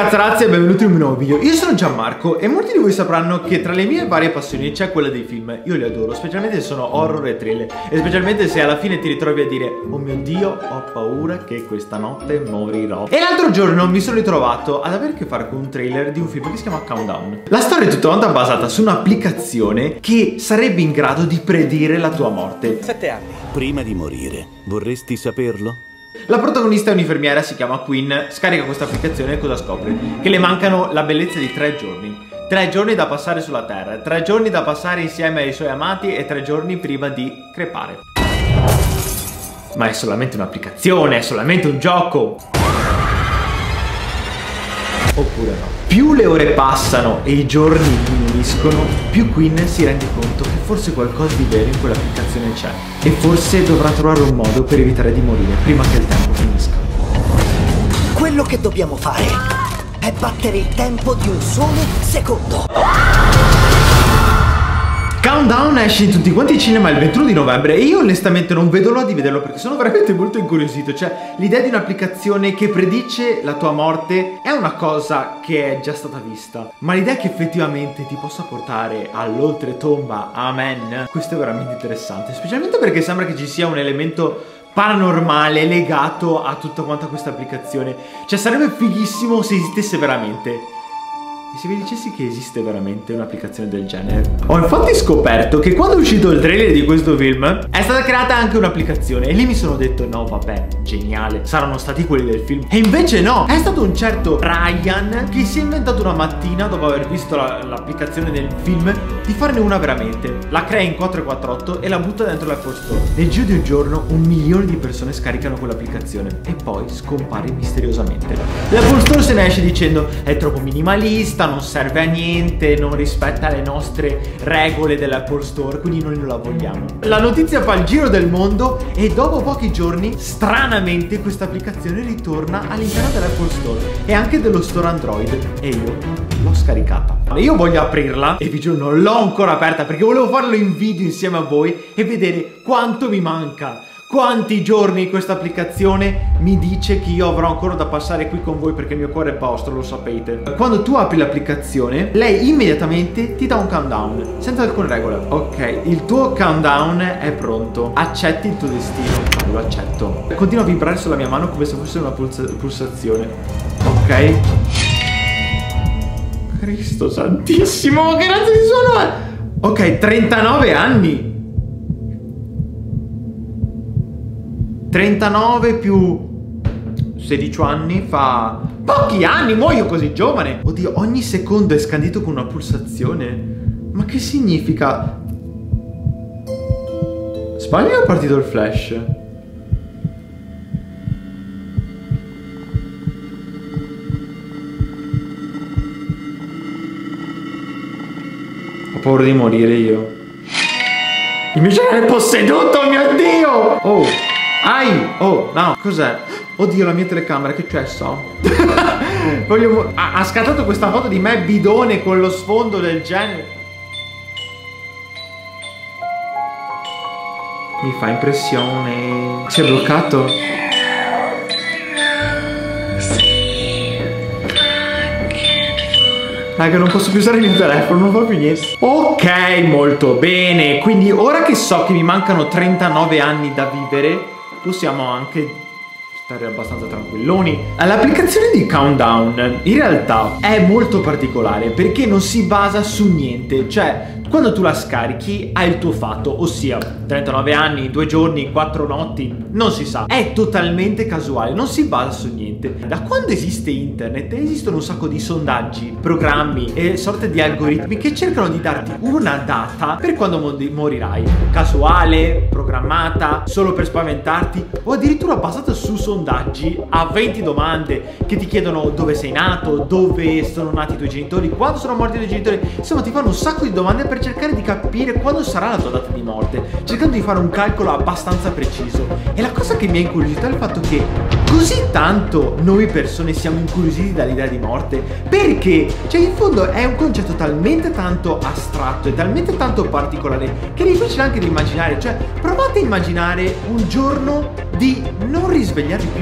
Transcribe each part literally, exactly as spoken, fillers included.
ragazzi, ragazzi e benvenuti in un nuovo video. Io sono Gianmarco e molti di voi sapranno che tra le mie varie passioni c'è quella dei film. Io li adoro, specialmente se sono horror e thriller, e specialmente se alla fine ti ritrovi a dire: oh mio Dio, ho paura che questa notte morirò. E l'altro giorno mi sono ritrovato ad avere a che fare con un trailer di un film che si chiama Countdown. La storia è tutta quanta basata su un'applicazione che sarebbe in grado di predire la tua morte. Sette anni. Prima di morire, vorresti saperlo? La protagonista è un'infermiera, si chiama Quinn, scarica questa applicazione e cosa scopre? Che le mancano la bellezza di tre giorni. Tre giorni da passare sulla Terra, tre giorni da passare insieme ai suoi amati e tre giorni prima di crepare. Ma è solamente un'applicazione, è solamente un gioco. Oppure no. Più le ore passano e i giorni diminuiscono, più Quinn si rende conto che forse qualcosa di vero in quell'applicazione c'è. E forse dovrà trovare un modo per evitare di morire prima che il tempo finisca. Quello che dobbiamo fare è battere il tempo di un solo secondo. Countdown esce in tutti quanti i cinema il ventuno di novembre e io onestamente non vedo l'ora di vederlo perché sono veramente molto incuriosito. Cioè, l'idea di un'applicazione che predice la tua morte è una cosa che è già stata vista, ma l'idea che effettivamente ti possa portare all'oltretomba, amen, questo è veramente interessante, specialmente perché sembra che ci sia un elemento paranormale legato a tutta quanta questa applicazione. Cioè, sarebbe fighissimo se esistesse veramente. E se vi dicessi che esiste veramente un'applicazione del genere? Ho infatti scoperto che quando è uscito il trailer di questo film è stata creata anche un'applicazione e lì mi sono detto: no vabbè, geniale, saranno stati quelli del film. E invece no, è stato un certo Ryan che si è inventato una mattina, dopo aver visto l'applicazione del film, di farne una veramente. La crea in quattro quattro otto e la butta dentro l'Apple Store. Nel giro di un giorno un milione di persone scaricano quell'applicazione e poi scompare misteriosamente. L'Apple Store se ne esce dicendo: è troppo minimalista, non serve a niente, non rispetta le nostre regole dell'Apple Store, quindi noi non la vogliamo. La notizia fa il giro del mondo e dopo pochi giorni, stranamente, questa applicazione ritorna all'interno dell'Apple Store e anche dello store Android e io l'ho scaricata. Io voglio aprirla e vi giuro non l'ho ancora aperta perché volevo farlo in video insieme a voi e vedere quanto mi manca. Quanti giorni questa applicazione mi dice che io avrò ancora da passare qui con voi perché il mio cuore è vostro, lo sapete. Quando tu apri l'applicazione, lei immediatamente ti dà un countdown, senza alcuna regola. Ok, il tuo countdown è pronto. Accetti il tuo destino. No, lo accetto. Continua a vibrare sulla mia mano come se fosse una pulsa pulsazione. Ok. Cristo santissimo, che razza di suono è? Ok, trentanove anni. trentanove più sedici anni fa pochi anni, muoio così giovane. Oddio, ogni secondo è scandito con una pulsazione. Ma che significa? Sbaglio o è partito il flash? Ho paura di morire io. Il mio genere è posseduto, mio Dio! Oh, ai, oh, no, cos'è? Oddio, la mia telecamera, che c'è, so? Voglio... ha, ha scattato questa foto di me bidone con lo sfondo del genere. Mi fa impressione. Si è bloccato? Raga, non posso più usare il mio telefono, non fa più niente. Ok, molto bene. Quindi ora che so che mi mancano trentanove anni da vivere, possiamo anche stare abbastanza tranquilloni. L'applicazione di Countdown in realtà è molto particolare perché non si basa su niente. Cioè, quando tu la scarichi ha il tuo fatto, ossia trentanove anni, due giorni, quattro notti, non si sa. È totalmente casuale, non si basa su niente. Da quando esiste internet esistono un sacco di sondaggi, programmi e sorte di algoritmi che cercano di darti una data per quando morirai. Casuale, programmata, solo per spaventarti o addirittura basata su sondaggi a venti domande che ti chiedono dove sei nato, dove sono nati i tuoi genitori, quando sono morti i tuoi genitori. Insomma, ti fanno un sacco di domande per cercare di capire quando sarà la tua data di morte, cercando di fare un calcolo abbastanza preciso. E la cosa che mi ha incuriosito è il fatto che così tanto noi persone siamo incuriositi dall'idea di morte, perché, cioè, in fondo è un concetto talmente tanto astratto e talmente tanto particolare che è difficile anche da immaginare. Cioè, provate a immaginare un giorno di non risvegliarvi più.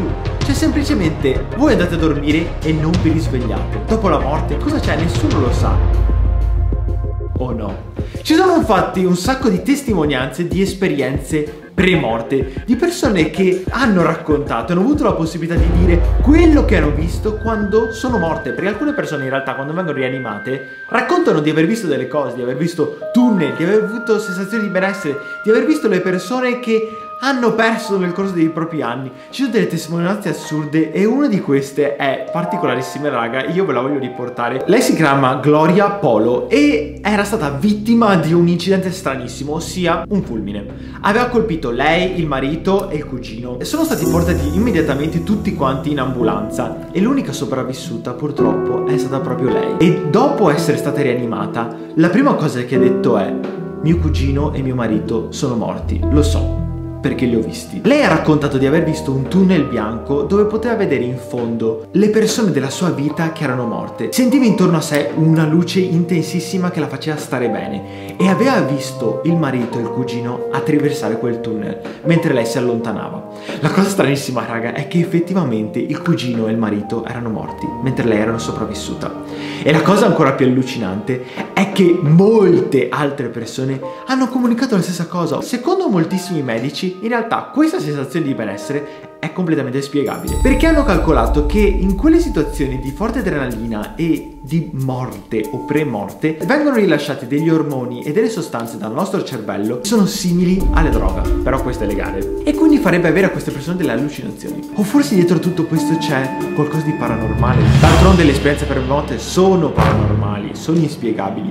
Cioè semplicemente voi andate a dormire e non vi risvegliate. Dopo la morte cosa c'è? Nessuno lo sa. O no? Ci sono infatti un sacco di testimonianze di esperienze pre-morte, di persone che hanno raccontato, hanno avuto la possibilità di dire quello che hanno visto quando sono morte, perché alcune persone in realtà quando vengono rianimate raccontano di aver visto delle cose, di aver visto tunnel, di aver avuto sensazioni di benessere, di aver visto le persone che hanno perso nel corso dei propri anni. Ci sono delle testimonianze assurde e una di queste è particolarissima, raga, io ve la voglio riportare. Lei si chiama Gloria Polo e era stata vittima di un incidente stranissimo, ossia un fulmine. Aveva colpito lei, il marito e il cugino e sono stati portati immediatamente tutti quanti in ambulanza e l'unica sopravvissuta purtroppo è stata proprio lei. E dopo essere stata rianimata, la prima cosa che ha detto è: mio cugino e mio marito sono morti, lo so, perché li ho visti. Lei ha raccontato di aver visto un tunnel bianco dove poteva vedere in fondo le persone della sua vita che erano morte. Sentiva intorno a sé una luce intensissima che la faceva stare bene e aveva visto il marito e il cugino attraversare quel tunnel mentre lei si allontanava. La cosa stranissima, raga, è che effettivamente il cugino e il marito erano morti mentre lei era sopravvissuta. E la cosa ancora più allucinante è che molte altre persone hanno comunicato la stessa cosa. Secondo moltissimi medici, in realtà questa sensazione di benessere è completamente spiegabile, perché hanno calcolato che in quelle situazioni di forte adrenalina e di morte o pre-morte vengono rilasciati degli ormoni e delle sostanze dal nostro cervello che sono simili alle droga, però questo è legale, e quindi farebbe avere a queste persone delle allucinazioni. O forse dietro tutto questo c'è qualcosa di paranormale. D'altronde le esperienze pre-morte sono paranormali, sono inspiegabili.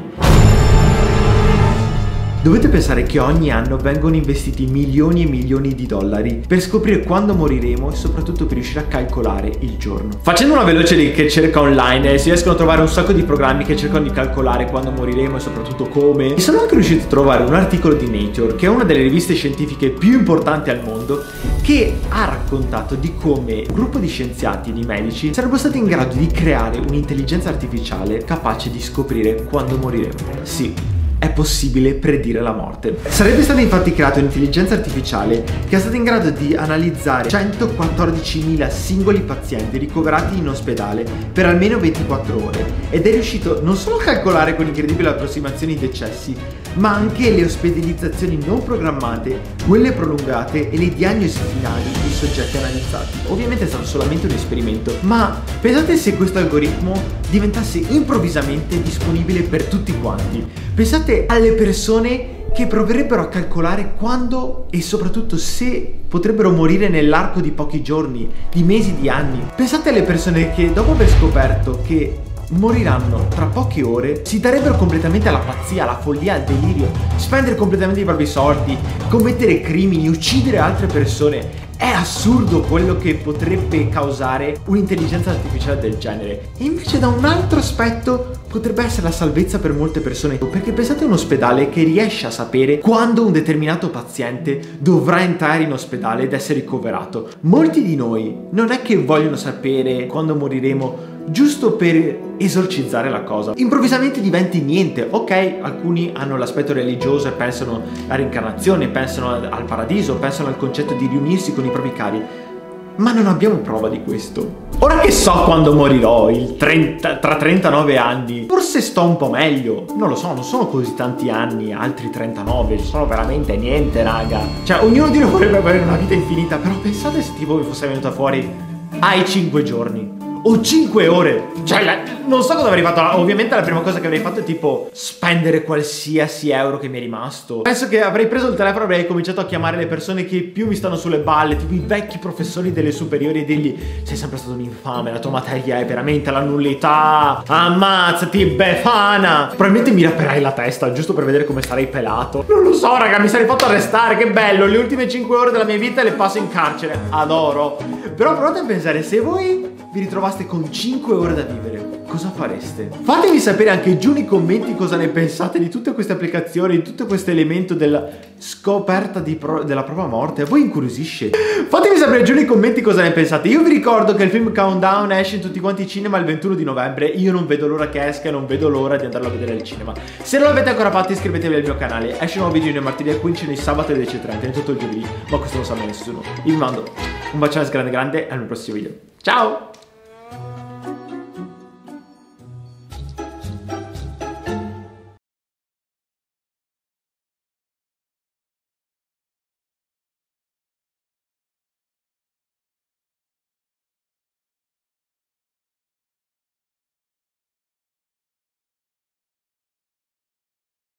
Dovete pensare che ogni anno vengono investiti milioni e milioni di dollari per scoprire quando moriremo e soprattutto per riuscire a calcolare il giorno. Facendo una veloce ricerca online si riescono a trovare un sacco di programmi che cercano di calcolare quando moriremo e soprattutto come. E sono anche riuscito a trovare un articolo di Nature, che è una delle riviste scientifiche più importanti al mondo, che ha raccontato di come un gruppo di scienziati e di medici sarebbero stati in grado di creare un'intelligenza artificiale capace di scoprire quando moriremo. Sì, è possibile predire la morte. Sarebbe stata infatti creata un'intelligenza artificiale che è stata in grado di analizzare centoquattordicimila singoli pazienti ricoverati in ospedale per almeno ventiquattro ore ed è riuscito non solo a calcolare con incredibili approssimazioni i decessi, ma anche le ospedalizzazioni non programmate, quelle prolungate e le diagnosi finali dei soggetti analizzati. Ovviamente è stato solamente un esperimento, ma pensate se questo algoritmo diventasse improvvisamente disponibile per tutti quanti. Pensate alle persone che proverebbero a calcolare quando e soprattutto se potrebbero morire nell'arco di pochi giorni, di mesi, di anni. Pensate alle persone che dopo aver scoperto che moriranno tra poche ore si darebbero completamente alla pazzia, alla follia, al delirio, spendere completamente i propri soldi, commettere crimini, uccidere altre persone. È assurdo quello che potrebbe causare un'intelligenza artificiale del genere. E invece da un altro aspetto potrebbe essere la salvezza per molte persone, perché pensate a un ospedale che riesce a sapere quando un determinato paziente dovrà entrare in ospedale ed essere ricoverato. Molti di noi non è che vogliono sapere quando moriremo giusto per esorcizzare la cosa. Improvvisamente diventi niente. Ok, alcuni hanno l'aspetto religioso e pensano alla reincarnazione, pensano al paradiso, pensano al concetto di riunirsi con i propri cari, ma non abbiamo prova di questo. Ora che so quando morirò, il trenta, tra trentanove anni, forse sto un po' meglio. Non lo so, non sono così tanti anni, altri trentanove, sono veramente niente, raga. Cioè, ognuno di noi vorrebbe avere una vita infinita, però pensate se tipo vi fosse venuta fuori ai cinque giorni o cinque ore. Cioè, la, non so cosa avrei fatto. Ovviamente la prima cosa che avrei fatto è tipo spendere qualsiasi euro che mi è rimasto. Penso che avrei preso il telefono e avrei cominciato a chiamare le persone che più mi stanno sulle balle, tipo i vecchi professori delle superiori, e dirgli: sei sempre stato un infame, la tua materia è veramente la nullità, ammazzati Befana. Probabilmente mi rapperai la testa giusto per vedere come sarei pelato. Non lo so, raga, mi sarei fatto arrestare. Che bello, le ultime cinque ore della mia vita le passo in carcere. Adoro. Però provate a pensare, se voi vi ritrovaste con cinque ore da vivere, cosa fareste? Fatemi sapere anche giù nei commenti cosa ne pensate di tutte queste applicazioni, di tutto questo elemento della scoperta di pro della propria morte. A voi incuriosisce? Fatemi sapere giù nei commenti cosa ne pensate. Io vi ricordo che il film Countdown esce in tutti quanti i cinema il ventuno di novembre. Io non vedo l'ora che esca e non vedo l'ora di andarlo a vedere al cinema. Se non l'avete ancora fatto, iscrivetevi al mio canale. Esce un nuovo video nei martedì, al quindici, nei sabato alle dieci e trenta, in tutto il giovedì, ma questo non sa mai nessuno. Io vi mando Un bacione grande grande, al prossimo video. Ciao!